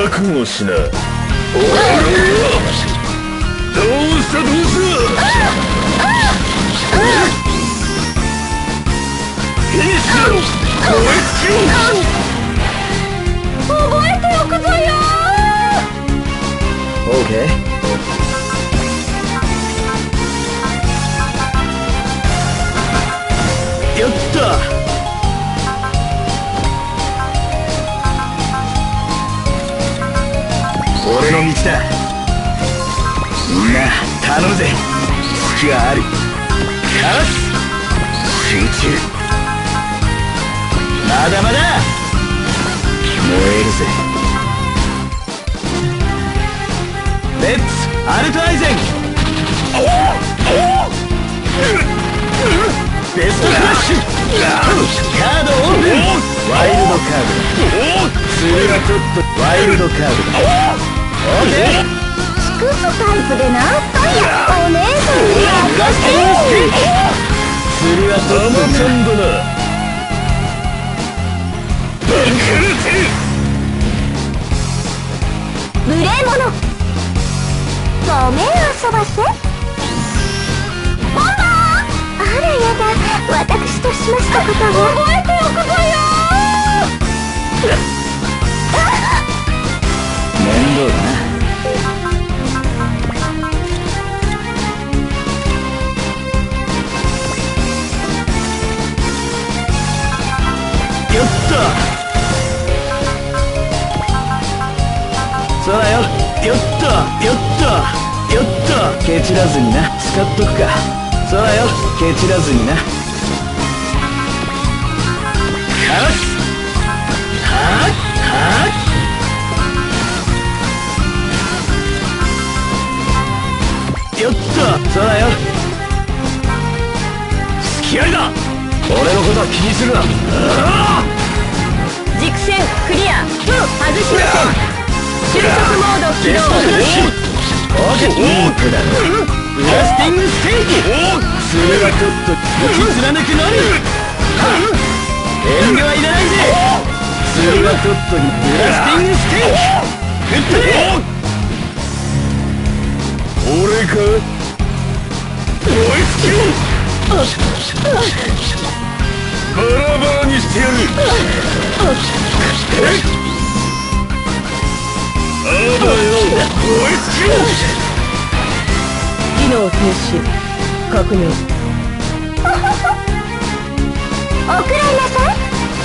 覚悟しな。どうしたどうした。フィニッシュ。燃え尽きろ。覚えておくぞよ。オーケー。やった。俺の道だ。みんな頼むぜ。隙はある。かわす。集中。まだまだ燃えるぜ。レッツアルトアイゼン。ベストクラッシュ。カードオープン。ワイルドカード。それはちょっとワイルドカードだ。オーケー。尽くすタイプでな。お姉さんに任せて。釣りはちょっとちゃんだな。無礼者。ごめん遊ばせ。あらやだ。私としましたことは覚えておくぞよ。面倒だな。やった。そうだよ。やったやったやった。ケチらずにな。使っとくか。そうだよ。ケチらずにな。かわす。はっはっ。やった。そうだよ。隙ありだ。俺のことは気にするな。 軸線クリア。外しません。収束モード起動。 オーケー。いい子だろ。ブラスティングステーキ。それはちょっと引き貫くのみ。遠慮はいらないぜ。それはちょっとブラスティングステーキ。振ってね。俺か。燃え尽きろ。バラバラにしてやる。あばよ。燃え尽きろ。 機能停止確認。 おくらいなさい。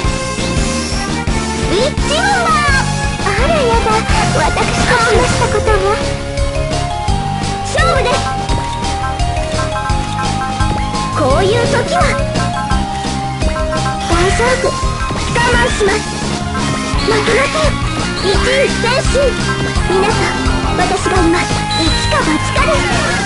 ウィッチモンバー。あらやだ。私としましたことは。勝負です。こういう時は大丈夫。我慢します。負けません。一意専心。皆さん私がいます。一か八かです。